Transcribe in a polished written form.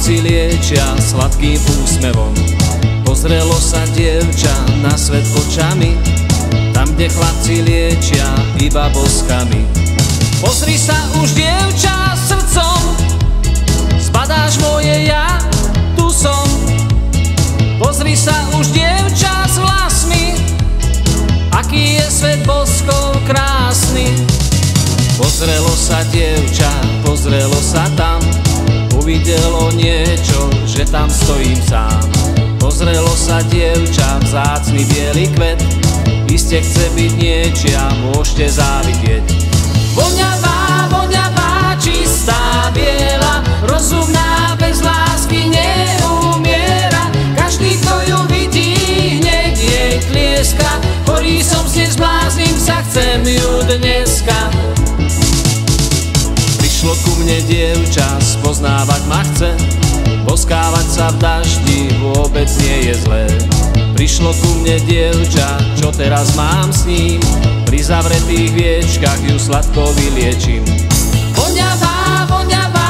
chlapci liečia sladkým úsmevom. Pozrelo sa dievča na svet očami, tam, kde chlapci liečia iba boskami. Pozri sa už, dievča, srdcom, zbadáš moje ja, tu som. Pozri sa už, dievča, s vlasmi, aký je svet boskov krásny. Pozrelo sa dievča, pozrelo sa tam, uvidelo niečo, že tam stojím sám. Pozrelo sa dievča, vzácny biely kvet, iste chce byť niečia, môžete závidieť. Voňavá, voňavá, čistá, biela, rozumná, bez lásky neumiera. Každý, kto ju vidí, hneď jej tlieska. Chorý som s nej, zblázním sa, chcem ju dneska. Prišlo ku mne dievča, spoznávať ma chce, boskávať sa v daždi vôbec nie je zlé. Prišlo ku mne dievča, čo teraz mám s ním, pri zavretých viečkach ju sladko vyliečím. Voňavá, voňavá,